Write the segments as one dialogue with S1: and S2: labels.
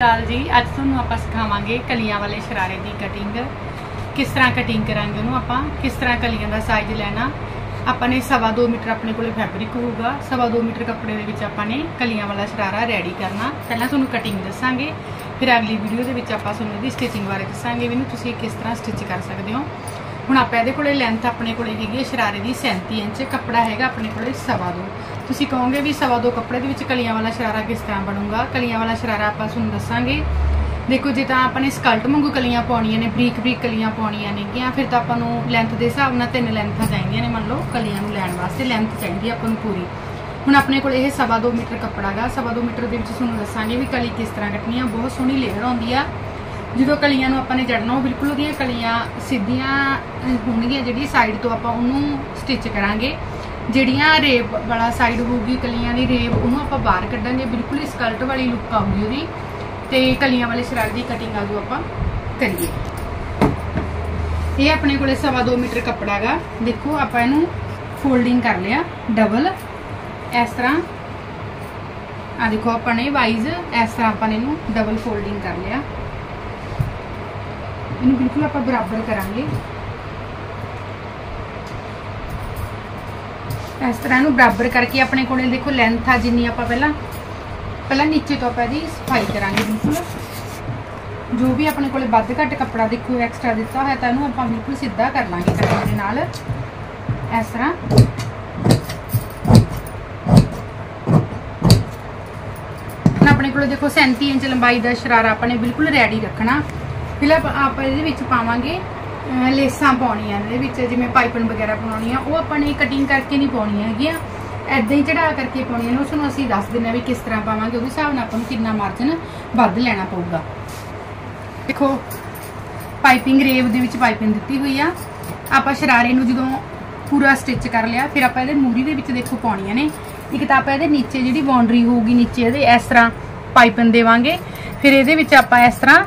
S1: चाल जी अज तुहानूं आपां सिखावांगे कलियां वाले शरारे की कटिंग किस तरह कटिंग करांगे उन्होंने आपां किस तरह कलियां का साइज लैना। आपने 2.25 मीटर अपने को फैब्रिक होगा 2.25 मीटर कपड़े के विच आपने कलियां वाला शरारा रेडी करना। पहला तुहानूं कटिंग दसांगे फिर अगली वीडियो के विच आपां तुहानूं इहदी स्टिचिंग बारे दसांगे भी तुसीं किस तरह स्टिच कर सकते हो। हुण आपां इहदे कोले लेंथ अपने कोले हैगी शरारे की 37 इंच, कपड़ा हैगा अपने कोले 2.25। तुसीं कहोगे भी 2.25 कपड़े दे विच कलियां वाला शरारा किस तरह बनूगा। कलियां वाला शरारा आपां तुहानूं दसांगे। देखो जो तो आपने स्कल्ट वांगू कलियां पाउणियां ने बरीक बरीक कलियां पाउणियां नेगियां फिर तो आपां नूं लेंथ के हिसाब नाल 3 लेंथां चाहीदियां ने। मान लो कलियां नूं लैण वास्ते लेंथ चाहिदी आपां नूं पूरी। हुण अपने कोल इह 2.25 मीटर कपड़ा गा 2.25 मीटर दे विच तुहानूं दसांगे भी कली किस तरह कटनी आ। बहुत सोहनी लेयर आउंदी आ। जो कलियां नूं आपां ने जड़ना बिल्कुल उहदियां कलियां सीधियां होणगियां, जिहड़ी साइड तो आपां उहनूं स्टिच करांगे। जिहड़ियां रेब वाला साइड होगी कलियां दी रेब उहनूं आपां बाहर कड्डांगे, बिल्कुल ही स्कल्ट वाली लुक आऊगी उहदी। ते कलियां वाले शरारे की कटिंग आजो आपां करिए। ये अपने को 2.25 मीटर कपड़ा गा। देखो आप इनू फोल्डिंग कर लिया डबल इस तरह। आ देखो अपने वाइज इस तरह आपने इनू डबल फोल्डिंग कर लिया। इनू बिल्कुल आप बराबर करांगे इस तरह इनू बराबर करके अपने को देखो लेंथ आ जिन्नी आप पहला नीचे तो आप सफाई करांगे। बिल्कुल जो भी अपने को वध घट कपड़ा देखो एक्सट्रा दिता है तो इनू आप बिल्कुल सीधा कर लांगे कटिंग दे नाल इस तरह। अपने को देखो 37 इंच लंबाई का शरारा अपने बिल्कुल रेडी रखना। फिर आप ये पावांगे लेसां पाउणियां जिवें पाइपिंग वगैरह बनाउणी आ वो अपने कटिंग करके नहीं पाउणियां हैगियां, ऐदा ही चढ़ा करके पाउणियां ने। उसनूं असीं दस दिंदे भी किस तरह पावांगे, उस हिसाब नाल आपां नूं कितना मार्जन वध लैना पऊगा। देखो पाइपिंग रेब दे विच पाइपिंग दित्ती हुई आ। आपां शरारे नूं जदों पूरा स्टिच कर लिया फिर आपां इहदे मूरी दे विच देखो पाउणियां ने। एक तां आपां इहदे नीचे जिहड़ी बाउंड्री होऊगी नीचे इहदे इस तरह पाइपिंग देवांगे। फिर इहदे विच आपां इस तरह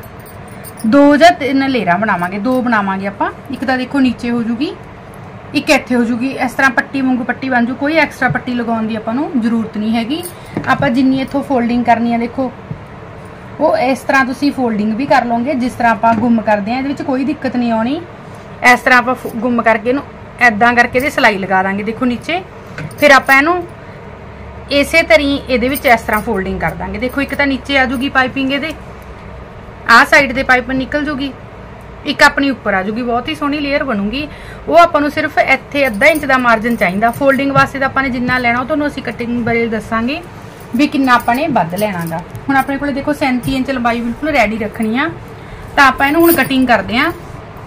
S1: 2 या 3 लेयरां बनावांगे, 2 बनावांगे आपां। एक तां देखो नीचे हो जूगी, एक इत्थे हो जूगी इस तरह पट्टी वांगू पट्टी बन जू। कोई एक्सट्रा पट्टी लगाउण दी आपां नूं जरूरत नहीं हैगी। आपां जिन्नी इत्थों फोल्डिंग करनी है देखो वो इस तरह तुसीं फोल्डिंग भी कर लोगे जिस तरह आपां गुम करदे आं। इहदे विच कोई दिक्कत नहीं आउणी। इस तरह आपां गुम करके इहनूं ऐदां करके इहदे सिलाई लगा दांगे देखो नीचे। फिर आपां इहनूं इसे तरी इहदे विच इस तरह फोल्डिंग कर दांगे। देखो एक तां नीचे आ जूगी पाइपिंग इहदे आ साइड ते पाइपिंग निकल जूगी, एक अपनी उपर आ जूगी, बहुत ही सोहनी लेयर बनूगी। वो आपां नूं सिर्फ इत्थे अद्धा इंच का मार्जन चाहिए। फोल्डिंग वास्ते तां आपां जिन्ना लैना वो तुहानूं असीं कटिंग बारे दसांगे भी किन्ना आपां वध लैना गा। हुण अपने कोल देखो 37 इंच लंबाई बिल्कुल रेडी रखनी आ। तां आपां इहनूं हुण कटिंग करदे आं।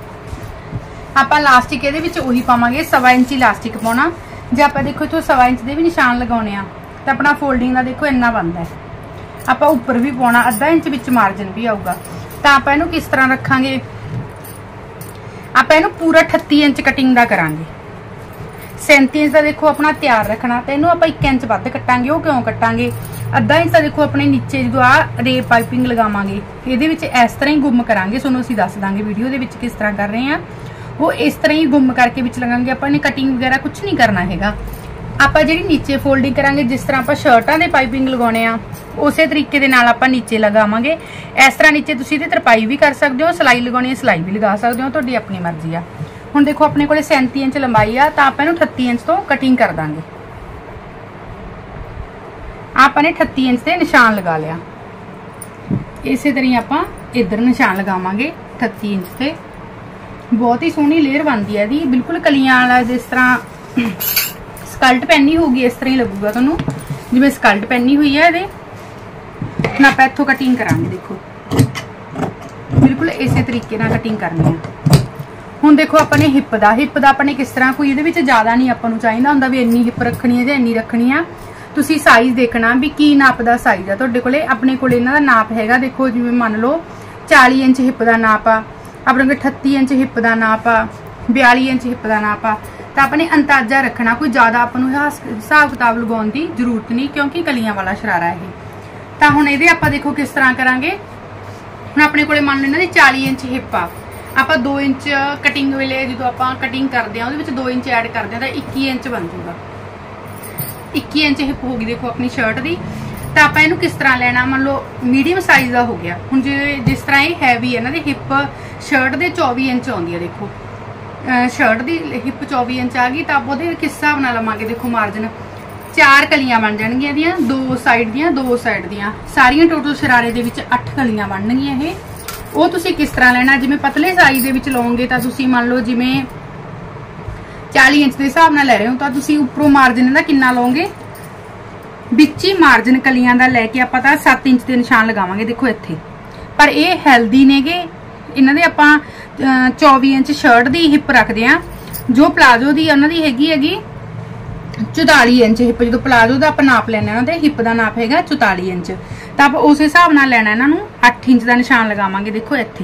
S1: आपां लास्टिक इहदे विच ओही पावांगे 1.25 इंच लास्टिक पाउणा। जे आपां देखो इत्थों 1.25 इंच दे भी निशान लगाउणे आ तां अपना फोल्डिंग दा देखो इन्ना बनदा है। आपां उपर भी पाउणा अद्धा इंच विच मार्जन भी आऊगा। तां आपां इहनूं किस तरह रखांगे, आपां इहनूं पूरा 38 इंच कटिंग दा करांगे। 37 इंच का देखो अपना तैयार रखना तो इनू आप 1 इंच वध कटांगे। वो क्यों कटांगे, अद्धा इंच का देखो अपने नीचे जो आ रेप पाइपिंग लगावांगे ये इस तरह ही गुम करांगे। तुहानूं असीं दस दांगे वीडियो दे विच किस तरह कर रहे हैं। वो इस तरह ही गुम करके विच लगांगे। आपां ने कटिंग वगैरह कुछ नहीं करना हैगा। आपां जिहड़ी नीचे फोल्डिंग करांगे जिस तरह आपां शर्टां दे पाइपिंग लगाउने आ उसे तरीके दे नाल आपां नीचे लगावांगे। इस तरह नीचे तुसीं इहदी तरपाई भी कर सकदे हो, सिलाई लगाउणी सिलाई भी लगा सकदे हो, तुहाडी अपनी मर्जी आ। हुण देखो अपने कोले 37 इंच लंबाई आ तां आपां इहनूं 38 इंच तो कटिंग कर दांगे। आपने 38 इंच ते निशान लगा लिया। इसे तरह आपां इधर निशान लगावांगे 38 इंच ते। बहुत ही सोहनी लेयर बनदी है इहदी, बिल्कुल कलियां वाला जिस तरह स्कल्ट पहनी होगी इस तरह ही लगूगा तुहानूं जिवें स्कल्ट पहनी हुई है इहदे। हुण आपां इत्थों कटिंग करांगे। देखो बिल्कुल इसे तरीके नाल कटिंग करनी है। हुण देखो अपने हिप दा अपने किस तरह कोई इहदे विच ज़्यादा नहीं आपां नूं चाहीदा हुंदा भी इन्नी हिप रखनी है जां इन्नी रखनी है। तुसीं साइज देखना भी की नाप दा साइज है तुहाडे कोले। अपने कोले इन्हां दा नाप हैगा देखो जिवें मान लो 40 इंच हिप दा नाप आ, अपने कोल 38 इंच हिप दा नाप आ, 42 इंच हिप दा नाप आ। तो अपने अंदाजा रखना, कोई ज़्यादा आपां नूं हिसाब किताब लगाउण दी जरूरत नहीं क्योंकि कलियां वाला शरारा है। तो हुण इहदे आपां देखो किस तरह करांगे। हुण अपने कोले मान लो इन्हां दी 40 इंच हिप आ, आप 2 इंच कटिंग वेले जो आप कटिंग करते हैं 2 इंच ऐड करते हैं तो 21 इंच बन जूगा। 21 इंच हिप होगी देखो अपनी शर्ट की। तो ਤਾਂ ਆਪਾਂ ਇਹਨੂੰ ਕਿਸ ਤਰ੍ਹਾਂ ਲੈਣਾ, ਮੰਨ ਲਓ ਮੀਡੀਅਮ ਸਾਈਜ਼ ਦਾ ਹੋ ਗਿਆ। ਹੁਣ ਜਿਸ ਤਰ੍ਹਾਂ ਇਹ ਹੈਵੀ ਹੈ, ਇਹਨਾਂ ਦੀ ਹਿੱਪ ਸ਼ਰਟ ਦੇ 24 ਇੰਚ ਆਉਂਦੀ ਹੈ। ਦੇਖੋ ਸ਼ਰਟ ਦੀ ਹਿੱਪ 24 ਇੰਚ ਆ ਗਈ, ਤਾਂ ਆਪਾਂ ਉਹਦੇ ਕਿਸ ਹਿਸਾਬ ਨਾਲ ਲਵਾਂਗੇ। ਦੇਖੋ ਮਾਰਜਨ 4 ਕਲੀਆਂ ਬਣ ਜਾਣਗੀਆਂ ਇਹਦੀਆਂ, 2 ਸਾਈਡ ਦੀਆਂ ਸਾਰੀਆਂ ਟੋਟਲ ਸ਼ਰਾਰੇ ਦੇ ਵਿੱਚ 8 ਕਲੀਆਂ ਬਣਨਗੀਆਂ ਇਹ। ਉਹ ਤੁਸੀਂ ਕਿਸ ਤਰ੍ਹਾਂ ਲੈਣਾ, ਜਿਵੇਂ ਪਤਲੇ ਸਾਈਜ਼ ਦੇ ਵਿੱਚ ਲਓਗੇ ਤਾਂ ਤੁਸੀਂ ਮੰਨ ਲਓ ਜਿਵੇਂ 40 ਇੰਚ ਦੇ ਹਿਸਾਬ ਨਾਲ ਲੈ ਰਹੇ ਹੋ, ਤਾਂ ਤੁਸੀਂ ਉੱਪਰੋਂ ਮਾਰਜਨ ਦਾ ਕਿੰਨਾ ਲਓਗੇ, ਵਿੱਚ ਹੀ ਮਾਰਜਨ ਕਲੀਆਂ ਦਾ ਲੈ ਕੇ ਆਪਾਂ ਤਾਂ 7 ਇੰਚ ਦੇ ਨਿਸ਼ਾਨ ਲਗਾਵਾਂਗੇ। ਦੇਖੋ ਇੱਥੇ, ਪਰ ਇਹ ਹੈਲਦੀ ਨੇਗੇ, ਇਹਨਾਂ ਦੇ ਆਪਾਂ 24 ਇੰਚ ਸ਼ਰਟ ਦੀ ਹਿੱਪ ਰੱਖਦੇ ਆ। ਜੋ ਪਲਾਜ਼ੋ ਦੀ ਉਹਨਾਂ ਦੀ ਹੈਗੀ 44 ਇੰਚ ਹਿੱਪ। ਜਦੋਂ ਪਲਾਜ਼ੋ ਦਾ ਆਪਾਂ ਨਾਪ ਲੈਣਾ ਉਹਨਾਂ ਦੇ ਹਿੱਪ ਦਾ ਨਾਪ ਹੈਗਾ 44 ਇੰਚ, ਤਾਂ ਆਪਾਂ ਉਸ ਹਿਸਾਬ ਨਾਲ ਲੈਣਾ ਇਹਨਾਂ ਨੂੰ। 8 ਇੰਚ ਦਾ ਨਿਸ਼ਾਨ ਲਗਾਵਾਂਗੇ। ਦੇਖੋ ਇੱਥੇ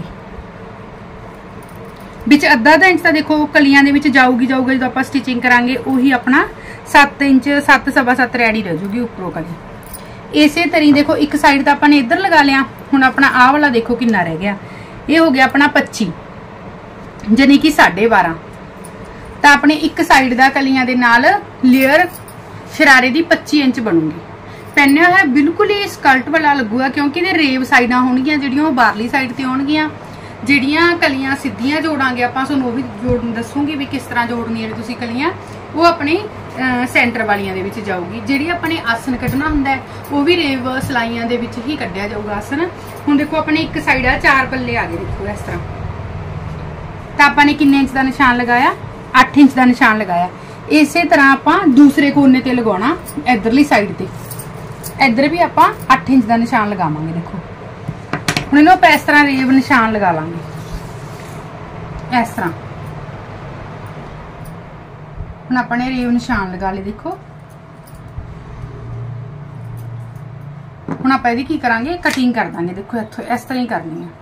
S1: ਵਿੱਚ ਅੱਧਾ ਇੰਚ ਤਾਂ ਦੇਖੋ ਕਲੀਆਂ ਦੇ ਵਿੱਚ ਜਾਊਗੀ ਜਦੋਂ ਆਪਾਂ ਸਟਿਚਿੰਗ ਕਰਾਂਗੇ। ਉਹੀ ਆਪਣਾ 7 ਇੰਚ 7 ਸਵਾ 7 ਰੈਡੀ ਰਹਿ ਜੂਗੀ ਉੱਪਰੋਂ ਕਲੀ। ਇਸੇ ਤਰੀ ਦੇਖੋ ਇੱਕ ਸਾਈਡ ਤਾਂ ਆਪਾਂ ਨੇ ਇੱਧਰ ਲਗਾ ਲਿਆ। ਹੁਣ ਆਪਣਾ ਆਹ ਵਾਲਾ ਦੇਖੋ ਕਿੰਨਾ ਰਹਿ ਗਿਆ, ਇਹ ਹੋ ਗਿਆ ਆਪਣਾ 25 ਜਾਨੀ ਕਿ 12.5। ਤਾਂ ਆਪਣੇ ਇੱਕ ਸਾਈਡ ਦਾ ਕਲੀਆਂ ਦੇ ਨਾਲ ਲੇਅਰ ਸ਼ਰਾਰੇ ਦੀ 25 ਇੰਚ ਬਣੂਗੀ। ਪਹਿਨਿਆ ਹੋਇਆ ਬਿਲਕੁਲ ਹੀ ਸਕਲਟ ਵਾਲਾ ਲੱਗੂਗਾ, ਕਿਉਂਕਿ ਇਹਦੇ ਰੇਵ ਸਾਈਡਾਂ ਹੋਣਗੀਆਂ ਜਿਹੜੀਆਂ ਉਹ ਬਾਹਰਲੀ ਸਾਈਡ ਤੇ ਹੋਣਗੀਆਂ। ਜਿਹੜੀਆਂ ਕਲੀਆਂ ਸਿੱਧੀਆਂ ਜੋੜਾਂਗੇ ਆਪਾਂ ਤੁਹਾਨੂੰ ਉਹ ਵੀ ਜੋੜਨ ਦੱਸੂਗੀ ਵੀ ਕਿਸ ਤਰ੍ਹਾਂ ਜੋੜਨੀਆਂ ਨੇ ਤੁਸੀਂ ਕਲੀਆਂ, ਉਹ ਆਪਣੇ ਸੈਂਟਰ ਵਾਲੀਆਂ ਦੇ ਵਿੱਚ ਜਾਊਗੀ। ਜਿਹੜੀ ਆਪਣੇ ਆਸਨ ਕੱਢਣਾ ਹੁੰਦਾ ਉਹ ਵੀ ਰੇਵ ਸਲਾਈਆਂ ਦੇ ਵਿੱਚ ਹੀ ਕੱਢਿਆ ਜਾਊਗਾ ਆਸਨ। ਹੁਣ ਦੇਖੋ ਆਪਣੇ ਇੱਕ ਸਾਈਡ ਆ 4 ਪੱਲੇ ਆ ਗਏ, ਦੇਖੋ ਇਸ ਤਰ੍ਹਾਂ। ਤਾਂ ਆਪਾਂ ਨੇ ਕਿੰਨੇ ਇੰਚ ਦਾ ਨਿਸ਼ਾਨ ਲਗਾਇਆ, 8 ਇੰਚ ਦਾ ਨਿਸ਼ਾਨ ਲਗਾਇਆ। ਇਸੇ ਤਰ੍ਹਾਂ ਆਪਾਂ ਦੂਸਰੇ ਕੋਨੇ ਤੇ ਲਗਾਉਣਾ, ਇਧਰਲੀ ਸਾਈਡ ਤੇ। ਇੱਧਰ ਵੀ ਆਪਾਂ 8 ਇੰਚ ਦਾ ਨਿਸ਼ਾਨ ਲਗਾਵਾਂਗੇ। ਦੇਖੋ ਹੁਣ ਇਹਨੂੰ ਆਪਾਂ ਇਸ ਤਰ੍ਹਾਂ ਰੇਵ ਨਿਸ਼ਾਨ ਲਗਾ ਲਾਂਗੇ, ਇਸ ਤਰ੍ਹਾਂ। ਹੁਣ ਆਪਾਂ ਨੇ ਰੇਵ ਨਿਸ਼ਾਨ ਲਗਾ ਲਏ। ਦੇਖੋ ਹੁਣ ਆਪਾਂ ਇਹਦੀ ਕੀ ਕਰਾਂਗੇ, ਕਟਿੰਗ ਕਰ ਦਾਂਗੇ। ਦੇਖੋ ਇੱਥੋਂ ਇਸ ਤਰ੍ਹਾਂ ਹੀ ਕਰਨੀ ਹੈ।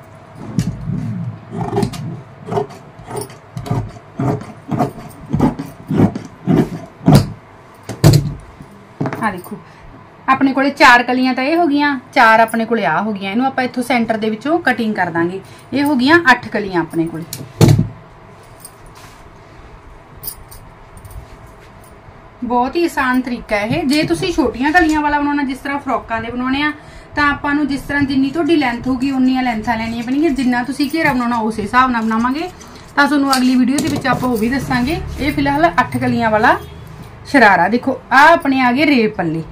S1: ਆ ਦੇਖੋ ਆਪਣੇ ਕੋਲੇ 4 ਕਲੀਆਂ ਤਾਂ ਇਹ ਹੋ ਗਈਆਂ, 4 ਆਪਣੇ ਕੋਲੇ ਆ ਹੋ ਗਈਆਂ। ਇਹਨੂੰ ਆਪਾਂ ਇੱਥੋਂ ਸੈਂਟਰ ਦੇ ਵਿੱਚੋਂ ਕਟਿੰਗ ਕਰ ਦਾਂਗੇ। ਇਹ ਹੋ ਗਈਆਂ 8 ਕਲੀਆਂ ਆਪਣੇ ਕੋਲੇ। ਬਹੁਤ ਹੀ ਆਸਾਨ ਤਰੀਕਾ ਹੈ ਇਹ। ਜੇ ਤੁਸੀਂ ਛੋਟੀਆਂ ਕਲੀਆਂ ਵਾਲਾ ਬਣਾਉਣਾ, ਜਿਸ ਤਰ੍ਹਾਂ ਫਰੋਕਾਂ ਦੇ ਬਣਾਉਣੇ ਆ, ਤਾਂ ਆਪਾਂ ਨੂੰ ਜਿਸ ਤਰ੍ਹਾਂ ਜਿੰਨੀ ਤੁਹਾਡੀ ਲੈਂਥ ਹੋਗੀ ਉਨੀਆਂ ਲੈਂਥਾਂ ਲੈਣੀਆਂ ਪੈਣਗੀਆਂ। ਜਿੰਨਾ ਤੁਸੀਂ ਘੇਰਾ ਬਣਾਉਣਾ ਉਸ ਹਿਸਾਬ ਨਾਲ ਬਣਾਵਾਂਗੇ। ਤਾਂ ਤੁਹਾਨੂੰ ਅਗਲੀ ਵੀਡੀਓ ਦੇ ਵਿੱਚ ਆਪਾਂ ਉਹ ਵੀ ਦੱਸਾਂਗੇ। ਇਹ ਫਿਲਹਾਲ 8 ਕਲੀਆਂ ਵਾਲਾ ਸ਼ਰਾਰਾ। ਦੇਖੋ ਆ ਆਪਣੇ ਆ ਗਏ ਰੇਵ ਪੱਲੇ,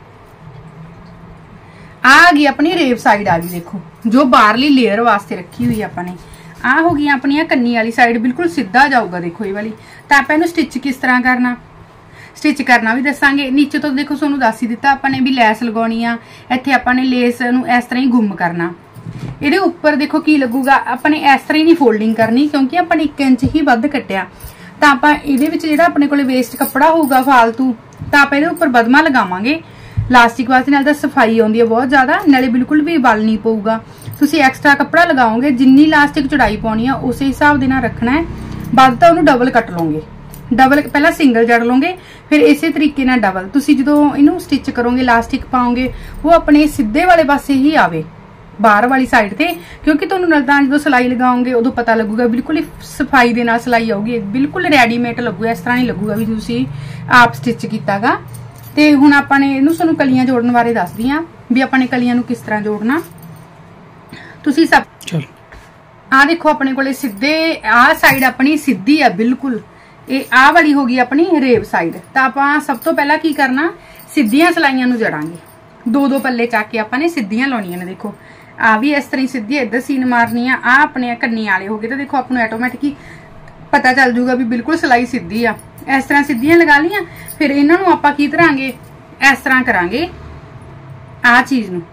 S1: ਆ ਗਈ ਆਪਣੀ ਰੇਵ ਸਾਈਡ ਆ ਗਈ। ਦੇਖੋ ਜੋ ਬਾਹਰਲੀ ਲੇਅਰ ਵਾਸਤੇ ਰੱਖੀ ਹੋਈ ਆਪਾਂ ਨੇ। ਆ ਹੋ ਗਈਆਂ ਆਪਣੀਆਂ ਕੰਨੀ ਵਾਲੀ ਸਾਈਡ, ਬਿਲਕੁਲ ਸਿੱਧਾ ਜਾਊਗਾ। ਦੇਖੋ ਇਹ ਵਾਲੀ। ਤਾਂ ਆਪਾਂ ਇਹਨੂੰ ਸਟਿਚ ਕਿਸ ਤਰ੍ਹਾਂ ਕਰਨਾ, ਸਟਿਚ ਕਰਨਾ ਵੀ ਦੱਸਾਂਗੇ। ਨੀਚੇ ਤੋਂ ਦੇਖੋ ਤੁਹਾਨੂੰ ਦੱਸ ਹੀ ਦਿੱਤਾ ਆਪਾਂ ਨੇ ਵੀ ਲੈਸ ਲਗਾਉਣੀ ਆ। ਇੱਥੇ ਆਪਾਂ ਨੇ ਲੇਸ ਨੂੰ ਇਸ ਤਰ੍ਹਾਂ ਹੀ ਗੁੰਮ ਕਰਨਾ। ਇਹਦੇ ਉੱਪਰ ਦੇਖੋ ਕੀ ਲੱਗੂਗਾ, ਆਪਾਂ ਨੇ ਇਸ ਤਰ੍ਹਾਂ ਹੀ ਨਹੀਂ ਫੋਲਡਿੰਗ ਕਰਨੀ, ਕਿਉਂਕਿ ਆਪਾਂ ਨੇ 1 ਇੰਚ ਹੀ ਵੱਧ ਕੱਟਿਆ। ਤਾਂ ਆਪਾਂ ਇਹਦੇ ਵਿੱਚ ਜਿਹੜਾ ਆਪਣੇ ਕੋਲੇ ਵੇਸਟ ਕੱਪੜਾ ਹੋਊਗਾ ਫਾਲਤੂ, ਤਾਂ ਆਪਾਂ ਇਹਦੇ ਉੱਪਰ ਬਦਮਾ ਲਗਾਵਾਂਗੇ। ਲਾਸਟਿਕ ਵਾਸਤੇ ਨਾਲ ਤਾਂ ਸਫਾਈ ਆਉਂਦੀ ਹੈ ਬਹੁਤ ਜ਼ਿਆਦਾ, ਨਾਲੇ ਬਿਲਕੁਲ ਵੀ ਵਲ ਨਹੀਂ ਪਊਗਾ। ਤੁਸੀਂ ਐਕਸਟਰਾ ਕੱਪੜਾ ਲਗਾਓਗੇ, ਜਿੰਨੀ ਲਾਸਟਿਕ ਚੌੜਾਈ ਪਾਉਣੀ ਆ ਉਸੇ ਹਿਸਾਬ ਦੇ ਨਾਲ ਰੱਖਣਾ ਹੈ। ਵੱਧ ਤਾਂ ਉਹਨੂੰ ਡਬਲ ਕੱਟ ਲਓਗੇ। ਡਬਲ ਪਹਿਲਾਂ ਸਿੰਗਲ ਜੜ ਲਓਗੇ, ਫਿਰ ਇਸੇ ਤਰੀਕੇ ਨਾਲ ਡਬਲ। ਤੁਸੀਂ ਜਦੋਂ ਇਹਨੂੰ ਸਟਿਚ ਕਰੋਗੇ, ਲਾਸਟਿਕ ਪਾਓਗੇ, ਉਹ ਆਪਣੇ ਸਿੱਧੇ ਵਾਲੇ ਪਾਸੇ ਹੀ ਆਵੇ, ਬਾਹਰ ਵਾਲੀ ਸਾਈਡ ਤੇ। ਕਿਉਂਕਿ ਤੁਹਾਨੂੰ ਨਲਦਾਂ ਜਦੋਂ ਸਿਲਾਈ ਲਗਾਓਗੇ ਉਦੋਂ ਪਤਾ ਲੱਗੂਗਾ, ਬਿਲਕੁਲ ਹੀ ਸਫਾਈ ਦੇ ਨਾਲ ਸਿਲਾਈ ਆਊਗੀ, ਬਿਲਕੁਲ ਰੈਡੀਮੇਡ ਲੱਗੂਗਾ। ਇਸ ਤਰ੍ਹਾਂ ਨਹੀਂ ਲੱਗੂਗਾ ਵੀ ਤੁਸੀਂ ਆਪ ਸਟਿਚ ਕੀਤਾਗਾ। ਤੇ ਹੁਣ ਆਪਾਂ ਨੇ ਇਹਨੂੰ ਤੁਹਾਨੂੰ ਕਲੀਆਂ ਜੋੜਨ ਬਾਰੇ ਦੱਸਦੀ ਆ ਵੀ ਆਪਾਂ ਨੇ ਕਲੀਆਂ ਨੂੰ ਕਿਸ ਤਰ੍ਹਾਂ ਜੋੜਨਾ। ਤੁਸੀਂ ਸਭ ਚਲੋ ਆ ਦੇਖੋ ਆਪਣੇ ਕੋਲੇ ਸਿੱਧੇ ਆ ਸਾਈਡ ਆਪਣੀ ਸਿੱਧੀ ਆ ਬਿਲਕੁਲ। ਇਹ ਆ ਵਾਲੀ ਹੋ ਗਈ ਆਪਣੀ ਰੇਵ ਸਾਈਡ। ਤਾਂ ਆਪਾਂ ਸਭ ਤੋਂ ਪਹਿਲਾਂ ਕੀ ਕਰਨਾ, ਸਿੱਧੀਆਂ ਸਲਾਈਆਂ ਨੂੰ ਜੜਾਂਗੇ। 2-2 ਪੱਲੇ ਚੱਕ ਕੇ ਆਪਾਂ ਨੇ ਸਿੱਧੀਆਂ ਲਾਉਣੀਆਂ ਨੇ। ਦੇਖੋ ਆ ਵੀ ਇਸ ਤਰ੍ਹਾਂ ਹੀ ਸਿੱਧੀ ਇੱਧਰ ਸੀਨ ਮਾਰਨੀ ਆ। ਆ ਆਪਣੇ ਕੰਨੀ ਵਾਲੇ ਹੋ ਗਏ। ਤਾਂ ਦੇਖੋ ਆਪਾਂ ਨੂੰ ਆਟੋਮੈਟਿਕ ਹੀ ਪਤਾ ਚੱਲ ਜੂਗਾ ਵੀ ਬਿਲਕੁਲ ਸਿਲਾਈ ਸਿੱਧੀ ਆ। ਇਸ ਤਰ੍ਹਾਂ ਸਿੱਧੀਆਂ ਲਗਾ ਲੀਆਂ। ਫਿਰ ਇਹਨਾਂ ਨੂੰ ਆਪਾਂ ਕੀ ਕਰਾਂਗੇ, ਇਸ ਤਰ੍ਹਾਂ ਕਰਾਂਗੇ। ਆ ਚੀਜ਼ ਨੂੰ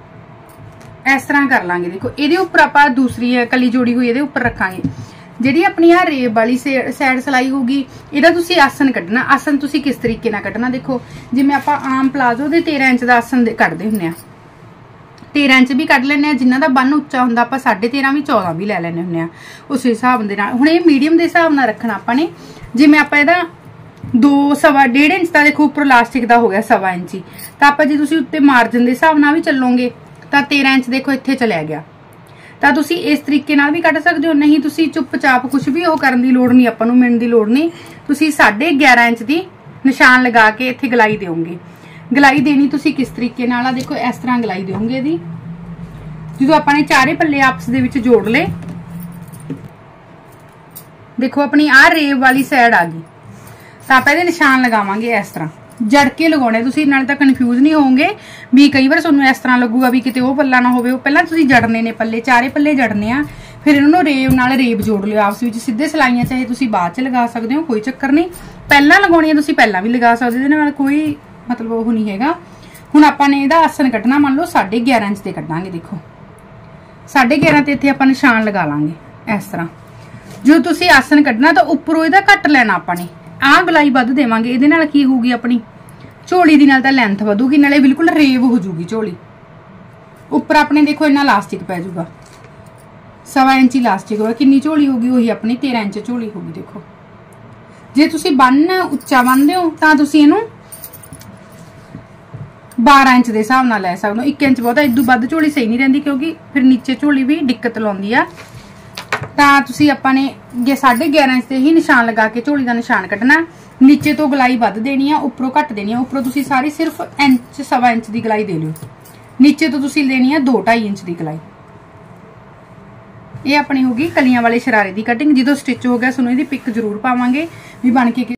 S1: ਇਸ ਤਰ੍ਹਾਂ ਕਰ ਲਾਂਗੇ। ਦੇਖੋ ਇਹਦੇ ਉੱਪਰ ਆਪਾਂ ਦੂਸਰੀ ਕਲੀ ਜੋੜੀ ਹੋਈ ਇਹਦੇ ਉੱਪਰ ਰੱਖਾਂਗੇ। ਜਿਹੜੀ ਆਪਣੀ ਆ ਰੇਵ ਵਾਲੀ ਸਾਈਡ ਸਿਲਾਈ ਹੋਊਗੀ, ਇਹਦਾ ਤੁਸੀਂ ਆਸਨ ਕੱਢਣਾ। ਆਸਨ ਤੁਸੀਂ ਕਿਸ ਤਰੀਕੇ ਨਾਲ ਕੱਢਣਾ, ਦੇਖੋ ਜਿਵੇਂ ਆਪਾਂ ਆਮ ਪਲਾਜ਼ੋ ਦੇ 13 ਇੰਚ ਦਾ ਆਸਨ ਕੱਢਦੇ ਹੁੰਦੇ ਆ, 13 ਇੰਚ ਵੀ ਕੱਢ ਲੈਂਦੇ ਆ। ਜਿਨ੍ਹਾਂ ਦਾ ਬੰਨ ਉੱਚਾ ਹੁੰਦਾ ਆਪਾਂ 13.5 ਵੀ 14 ਵੀ ਲੈ ਲੈਂਦੇ ਹੁੰਦੇ ਆ ਉਸ ਹਿਸਾਬ ਦੇ ਨਾਲ। ਹੁਣ ਇਹ ਮੀਡੀਅਮ ਦੇ ਹਿਸਾਬ ਨਾਲ ਰੱਖਣਾ ਆਪਾਂ ਨੇ। ਜਿਵੇਂ ਆਪਾਂ ਇਹਦਾ 2.5 ਇੰਚ ਦਾ ਦੇਖੋ ਉੱਪਰ ਲਾਸਟਿਕ ਦਾ ਹੋ ਗਿਆ 1.25 ਇੰਚੀ। ਤਾਂ ਆਪਾਂ ਜੇ ਤੁਸੀਂ ਉੱਤੇ ਮਾਰਜਨ ਦੇ ਹਿਸਾਬ ਨਾਲ ਵੀ ਚੱਲੋਗੇ ਤਾਂ 13 ਇੰਚ ਦੇਖੋ ਇੱਥੇ ਚਲਿਆ ਗਿਆ। ਤਾਂ ਤੁਸੀਂ ਇਸ ਤਰੀਕੇ ਨਾਲ ਵੀ ਕੱਢ ਸਕਦੇ ਹੋ। ਨਹੀਂ ਤੁਸੀਂ ਚੁੱਪਚਾਪ ਕੁਝ ਵੀ ਉਹ ਕਰਨ ਦੀ ਲੋੜ ਨਹੀਂ, ਆਪਾਂ ਨੂੰ ਮਿਣਨ ਦੀ ਲੋੜ ਨਹੀਂ। ਤੁਸੀਂ 11.5 ਇੰਚ ਦੀ ਨਿਸ਼ਾਨ ਲਗਾ ਕੇ ਇੱਥੇ ਗਲਾਈ ਦਿਓਗੇ। ਗਲਾਈ ਦੇਣੀ ਤੁਸੀਂ ਕਿਸ ਤਰੀਕੇ ਨਾਲ ਆ, ਦੇਖੋ ਇਸ ਤਰ੍ਹਾਂ ਗਲਾਈ ਦਿਓਗੇ ਇਹਦੀ। ਜਦੋਂ ਆਪਾਂ ਨੇ ਚਾਰੇ ਪੱਲੇ ਆਪਸ ਦੇ ਵਿੱਚ ਜੋੜ ਲਏ, ਦੇਖੋ ਆਪਣੀ ਆ ਰੇਵ ਵਾਲੀ ਸਾਈਡ ਆ ਗਈ, ਤਾਂ ਆਪਾਂ ਇਹਦੇ ਨਿਸ਼ਾਨ ਲਗਾਵਾਂਗੇ ਇਸ ਤਰ੍ਹਾਂ। ਜੜ ਕੇ ਲਗਾਉਣੇ ਤੁਸੀਂ, ਨਾਲੇ ਤਾਂ ਕਨਫਿਊਜ਼ ਨਹੀਂ ਹੋਵੋਗੇ ਵੀ ਕਈ ਵਾਰ ਤੁਹਾਨੂੰ ਇਸ ਤਰ੍ਹਾਂ ਲੱਗੂਗਾ ਵੀ ਕਿਤੇ ਉਹ ਪੱਲਾ ਨਾ ਹੋਵੇ। ਉਹ ਪਹਿਲਾਂ ਤੁਸੀਂ ਜੜਨੇ ਨੇ ਪੱਲੇ, ਚਾਰੇ ਪੱਲੇ ਜੜਨੇ ਆ, ਫਿਰ ਇਹਨਾਂ ਨੂੰ ਰੇਵ ਨਾਲ ਰੇਵ ਜੋੜ ਲਿਓ ਆਪਸ ਵਿੱਚ। ਸਿੱਧੇ ਸਲਾਈਆਂ ਚਾਹੇ ਤੁਸੀਂ ਬਾਅਦ ਚ ਲਗਾ ਸਕਦੇ ਹੋ, ਕੋਈ ਚੱਕਰ ਨਹੀਂ। ਪਹਿਲਾਂ ਲਗਾਉਣੀਆਂ ਤੁਸੀਂ ਪਹਿਲਾਂ ਵੀ ਲਗਾ ਸਕਦੇ, ਇਹਦੇ ਨਾਲ ਕੋਈ ਮਤਲਬ ਉਹ ਨਹੀਂ ਹੈਗਾ। ਹੁਣ ਆਪਾਂ ਨੇ ਇਹਦਾ ਆਸਣ ਕੱਢਣਾ, ਮੰਨ ਲਓ 11.5 ਇੰਚ ਤੇ ਕੱਢਾਂਗੇ। ਦੇਖੋ 11.5 ਤੇ ਇੱਥੇ ਆਪਾਂ ਨਿਸ਼ਾਨ ਲਗਾ ਲਾਂਗੇ ਇਸ ਤਰ੍ਹਾਂ। ਜੋ ਤੁਸੀਂ ਆਸਣ ਕੱਢਣਾ ਤਾਂ ਉੱਪਰੋਂ ਇਹਦਾ ਕੱਟ ਲੈਣਾ ਆਪਾਂ ਨੇ, ਆਹ ਗਲਾਈ ਵੱਧ ਦੇਵਾਂਗੇ। ਇਹਦੇ ਨਾਲ ਕੀ ਹੋਊਗੀ, ਆਪਣੀ ਝੋਲੀ ਦੀ ਨਾਲ ਤਾਂ ਲੈਂਥ ਵਧੂਗੀ, ਨਾਲੇ ਬਿਲਕੁਲ ਰੇਵ ਹੋ ਜੂਗੀ ਝੋਲੀ। ਉੱਪਰ ਆਪਣੇ ਦੇਖੋ ਇੰਨਾ ਇਲਾਸਟਿਕ ਪੈ ਜਾਊਗਾ, 1.25 ਇੰਚ ਇਲਾਸਟਿਕ ਹੋਇਆ। ਕਿੰਨੀ ਝੋਲੀ ਹੋਗੀ, ਉਹੀ ਆਪਣੀ 13 ਇੰਚ ਝੋਲੀ ਹੋਗੀ। ਦੇਖੋ ਜੇ ਤੁਸੀਂ ਬੰਨ ਉੱਚਾ ਬੰਨਦੇ ਹੋ ਤਾਂ ਤੁਸੀਂ ਇਹਨੂੰ 12 ਇੰਚ ਦੇ ਹਿਸਾਬ ਨਾਲ ਲੈ ਸਕਦੇ ਹੋ। 1 ਇੰਚ ਬਹੁਤਾ, ਇਦੋਂ ਵੱਧ ਝੋਲੀ ਸਹੀ ਨਹੀਂ ਰਹਿੰਦੀ, ਕਿਉਂਕਿ ਫਿਰ ਨੀਚੇ ਝੋਲੀ ਵੀ ਦਿੱਕਤ ਲਾਉਂਦੀ ਆ। ਤਾਂ ਤੁਸੀਂ ਆਪਾਂ ਨੇ ਜੇ 11.5 ਇੰਚ ਤੇ ਹੀ ਨਿਸ਼ਾਨ ਲਗਾ ਕੇ ਝੋਲੀ ਦਾ ਨਿਸ਼ਾਨ ਕੱਢਣਾ। ਨੀਚੇ ਤੋਂ ਗਲਾਈ ਵੱਧ ਦੇਣੀ ਆ, ਉੱਪਰੋਂ ਘੱਟ ਦੇਣੀ ਆ। ਉੱਪਰੋਂ ਤੁਸੀਂ ਸਾਰੀ ਸਿਰਫ ਇੰਚ 1.25 ਇੰਚ ਦੀ ਗਲਾਈ ਦੇ ਲਿਓ, ਨੀਚੇ ਤੋਂ ਤੁਸੀਂ ਲੈਣੀ ਆ 2.5 ਇੰਚ ਦੀ ਗਲਾਈ। ਇਹ ਆਪਣੀ ਹੋਗੀ ਕਲੀਆਂ ਵਾਲੇ ਸ਼ਰਾਰੇ ਦੀ ਕਟਿੰਗ। ਜਦੋਂ ਸਟਿਚ ਹੋ ਗਿਆ ਤੁਹਾਨੂੰ ਇਹਦੀ ਪਿਕ ਜ਼ਰੂਰ ਪਾਵਾਂਗੇ ਵੀ ਬਣ ਕੇ